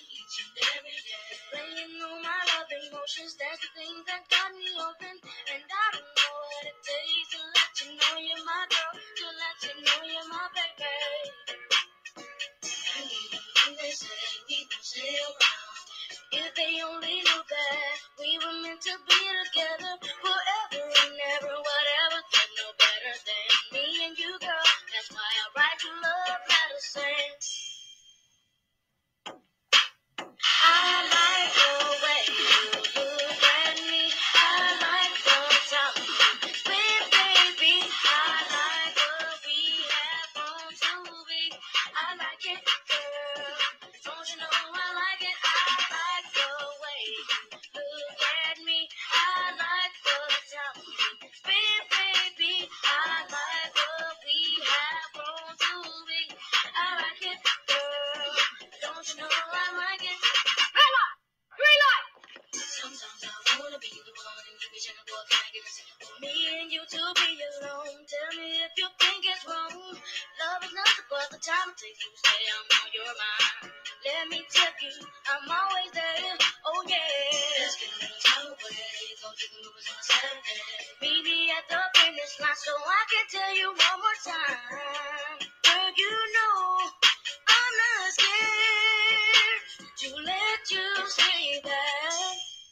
each and every day. Playing on my love emotions, that's the thing that got me open. And I don't know what it takes to let you know you're my girl, to let you know you're my baby. And even when they say we don't stay around, if they only knew that we were meant to be together forever and ever, whatever, there's no better than me and you, girl. That's why I write you love letters saying, I like the way you look at me. I like the time we spend, baby. I like what we have grown to be. I like it, girl. Don't you know I like it? I like the way you look at me. I like the time we spend, baby. I like what we have grown to be. I like it, girl. Don't you know I like it? Sometimes I wanna be the one and you be checking for for me and you to be alone. Tell me if you think it's wrong. Love is nothing but the time it takes to say I'm on your mind. Let me tell you, I'm always there. Oh yeah. Let's get a little time away. Go to the movies on a Saturday. Meet me at the finish line so I can tell you one more time. Girl, you know I'm not scared to let you say that.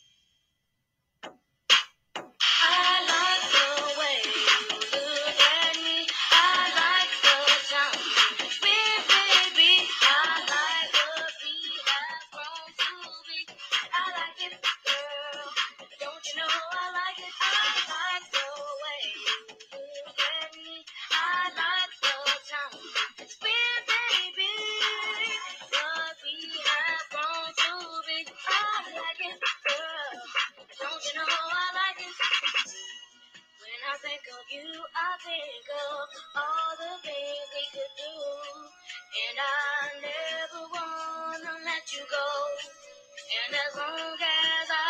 I like the way you look at me. I like the sound you spit, baby. I like what we have grown to be. I like it, girl. Don't you know I like it? I like the way you look at me. I like the sound you spit, baby. What we have grown to be. I like it, girl. Don't you know I like it? When I think of you, I think of all the things we could do. And I never wanna let you go. And as long as I